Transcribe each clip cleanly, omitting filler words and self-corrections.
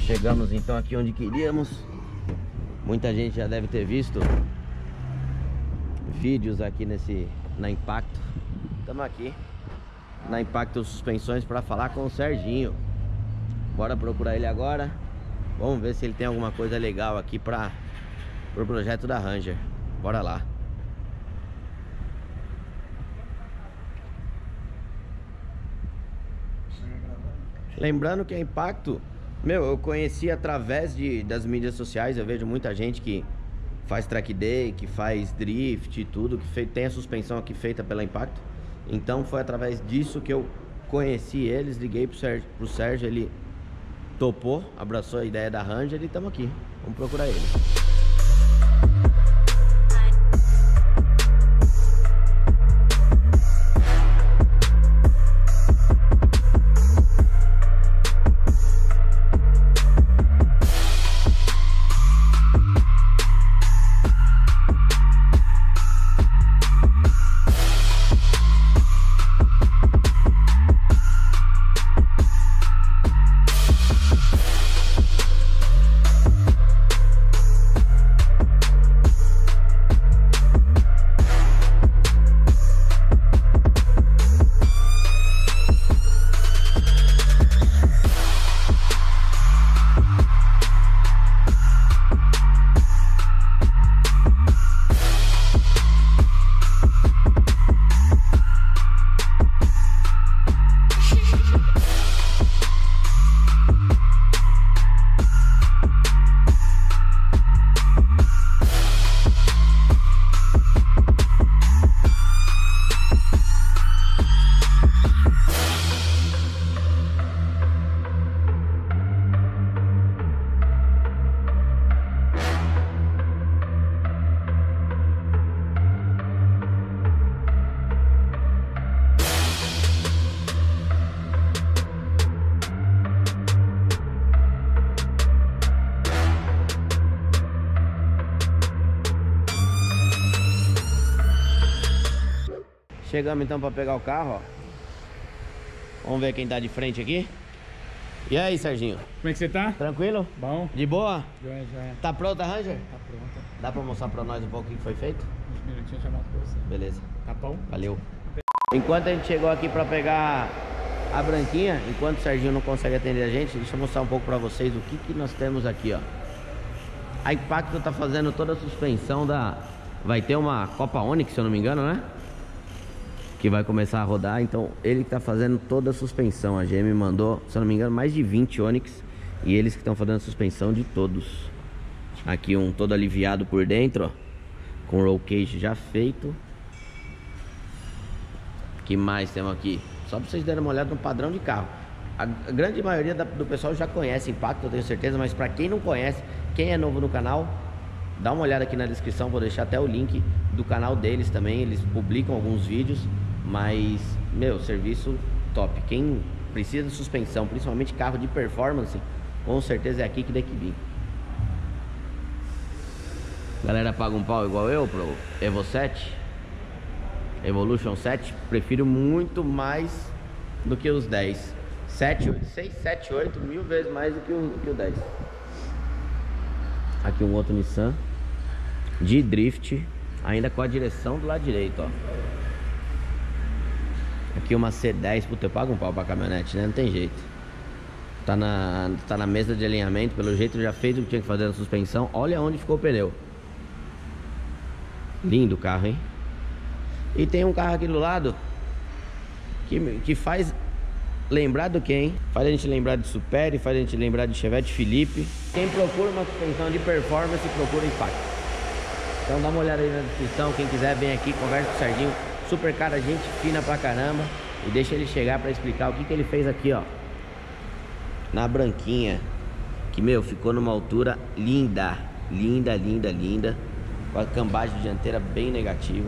Chegamos então aqui onde queríamos. Muita gente já deve ter visto vídeos aqui na Impacto. Estamos aqui na Impacto Suspensões para falar com o Serginho. Bora procurar ele agora. Vamos ver se ele tem alguma coisa legal aqui para o projeto da Ranger. Bora lá. Lembrando que a Impacto, eu conheci através das mídias sociais. Eu vejo muita gente que faz track day, que faz drift e tudo, que tem a suspensão aqui feita pela Impacto. Então foi através disso que eu conheci eles, liguei pro Sérgio, ele topou, abraçou a ideia da Ranger e estamos aqui. Vamos procurar ele. Chegamos então para pegar o carro, ó. Vamos ver quem tá de frente aqui. E aí, Serginho? Como é que você tá? Tranquilo? Bom. De boa? Joia. Tá pronta a Ranger? Tá pronta. Dá pra mostrar pra nós um pouco o que foi feito? Uns minutinhos eu mostro pra você. Beleza. Tá bom? Valeu. Enquanto a gente chegou aqui pra pegar a branquinha, enquanto o Serginho não consegue atender a gente, deixa eu mostrar um pouco pra vocês o que nós temos aqui, ó. A Impacto tá fazendo toda a suspensão da... Vai ter uma Copa Onix, se eu não me engano, né? Que vai começar a rodar, então ele que tá fazendo toda a suspensão. A GM mandou, se eu não me engano, mais de 20 Onix. E eles que estão fazendo a suspensão de todos. Aqui um todo aliviado por dentro, ó, com roll cage já feito. Que mais temos aqui? Só pra vocês darem uma olhada no padrão de carro. A grande maioria do pessoal já conhece Impacto, eu tenho certeza. Mas pra quem não conhece, quem é novo no canal, dá uma olhada aqui na descrição. Vou deixar até o link do canal deles também. Eles publicam alguns vídeos. Mas, serviço top. Quem precisa de suspensão, principalmente carro de performance, com certeza é aqui que tem que vir. Galera paga um pau igual eu pro Evo 7, Evolution 7. Prefiro muito mais do que os 10. 6, 7, 8 mil vezes mais do que o 10. Aqui um outro Nissan de drift, ainda com a direção do lado direito, ó. Aqui uma C10, puta, eu pago um pau pra caminhonete, né? Não tem jeito. Tá na mesa de alinhamento, pelo jeito já fez o que tinha que fazer na suspensão. Olha onde ficou o pneu. Lindo o carro, hein? E tem um carro aqui do lado que faz lembrar do quê, hein? Faz a gente lembrar de Superi, faz a gente lembrar de Chevette Felipe. Quem procura uma suspensão de performance, procura Impacto. Então dá uma olhada aí na descrição. Quem quiser, vem aqui, conversa com o Serginho. Super cara, gente fina pra caramba. E deixa ele chegar pra explicar o que ele fez aqui, ó, na branquinha. Que, ficou numa altura linda. Linda. Com a cambagem dianteira bem negativa.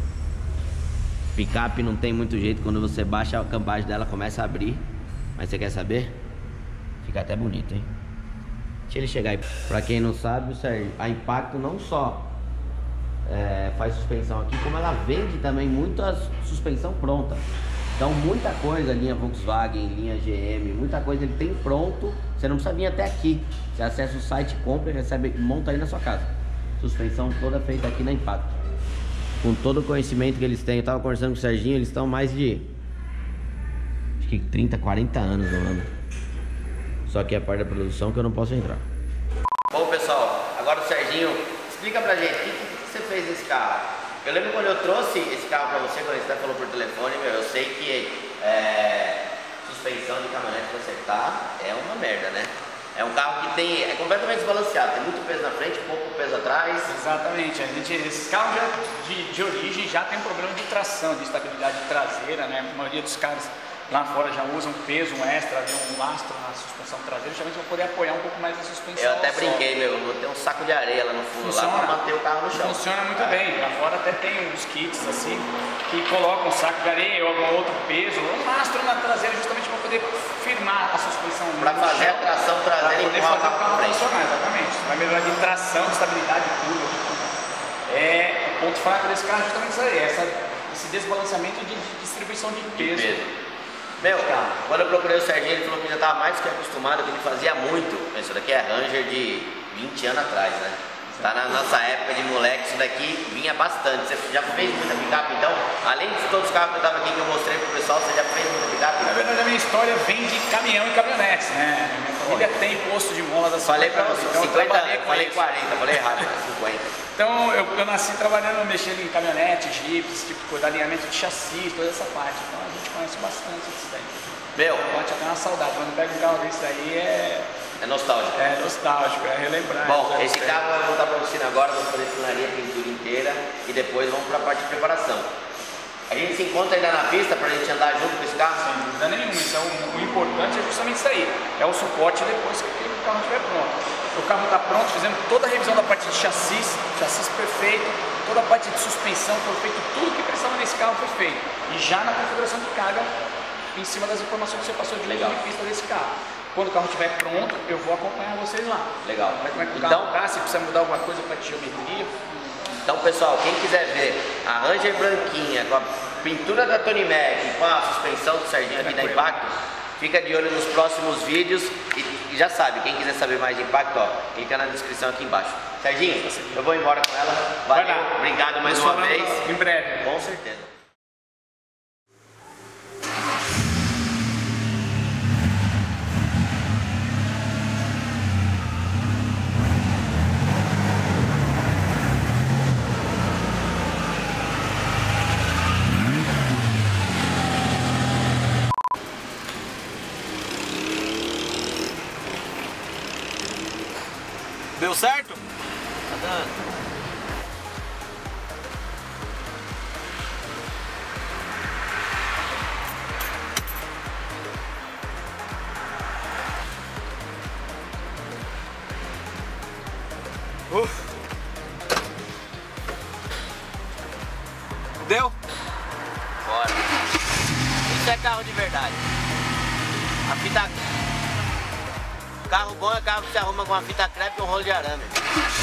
Picape não tem muito jeito. Quando você baixa a cambagem dela, começa a abrir. Mas você quer saber? Fica até bonito, hein? Deixa ele chegar aí. Pra quem não sabe, a Impacto não só faz suspensão aqui, como ela vende também muita suspensão pronta. Então muita coisa, linha Volkswagen, linha GM, muita coisa ele tem pronto. Você não precisa vir até aqui. Você acessa o site, compra e recebe, monta aí na sua casa. Suspensão toda feita aqui na Impacto. Com todo o conhecimento que eles têm. Eu tava conversando com o Serginho, eles estão mais de... acho que 30, 40 anos no ano. Só que é a parte da produção que eu não posso entrar. Bom, pessoal, agora o Serginho explica pra gente o que você fez nesse carro. Eu lembro quando eu trouxe esse carro pra você, quando você falou por telefone, meu, eu sei que suspensão de caminhonete consertar é uma merda, né? É um carro que é completamente desbalanceado, tem muito peso na frente, pouco peso atrás. Exatamente, esse carro já, de origem já tem um problema de tração, de estabilidade traseira, né? A maioria dos caras lá fora já usam peso, um extra, um lastro na suspensão traseira, justamente para poder apoiar um pouco mais a suspensão. Eu até brinquei, meu, vou ter um saco de areia lá no fundo, lá para manter o carro no chão. Funciona muito bem, lá fora até tem uns kits assim, que colocam um saco de areia ou algum outro peso, um lastro na traseira justamente para poder firmar a suspensão. Para fazer a tração traseira e poder fazer o carro funcionar, exatamente. Vai melhorar de tração, de estabilidade, curva, de tudo. O ponto fraco desse carro é justamente isso aí, esse desbalanceamento de distribuição de peso. Meu, quando eu procurei o Serginho, ele falou que já estava mais que acostumado, que ele fazia muito. Isso daqui é Ranger de 20 anos atrás, né? Tá na nossa época de moleque, isso daqui vinha bastante. Você já fez muita picape, então? Além de todos os carros que eu tava aqui que eu mostrei pro pessoal, você já fez muita picape? Na verdade, a minha história vem de caminhão e caminhonetes, né? Minha família tem posto de molas assim. Falei pra você, então 50 anos, falei 40, falei errado, 50. Então, eu nasci trabalhando, mexendo em caminhonete, jipes, tipo coisa, alinhamento de chassi, toda essa parte. Então, a gente conhece bastante isso daí. Meu, pode até uma saudade. Quando pega um carro desse aí é nostálgico. É nostálgico, é relembrar. Bom, esse carro vai voltar para a oficina agora, vamos fazer funilaria, pintura inteira e depois vamos para a parte de preparação. A gente se encontra ainda na pista para a gente andar junto com esse carro? Sem dúvida nenhuma, isso o importante é justamente isso aí. É o suporte depois que o carro estiver pronto. O carro está pronto, fizemos toda a revisão da parte de chassis perfeito, toda a parte de suspensão foi feito, tudo que precisava nesse carro foi feito. E já na configuração de carga, em cima das informações que você passou de pista desse carro. Quando o carro estiver pronto, eu vou acompanhar vocês lá. Legal. Como é que o carro tá, se precisa mudar alguma coisa para geometria. Então, pessoal, quem quiser ver a Ranger branquinha com a pintura da Tony Mac, com a suspensão do Serginho aqui da Impacto, fica de olho nos próximos vídeos e já sabe, quem quiser saber mais de Impacto, ó, clica na descrição aqui embaixo. Serginho, eu vou embora com ela. Valeu, obrigado mais uma vez. Em breve. Com certeza. Deu certo? Tá dando. Deu? Bora. Isso é carro de verdade. A fita... Carro bom é carro que se arruma com uma fita crepe e um rolo de arame.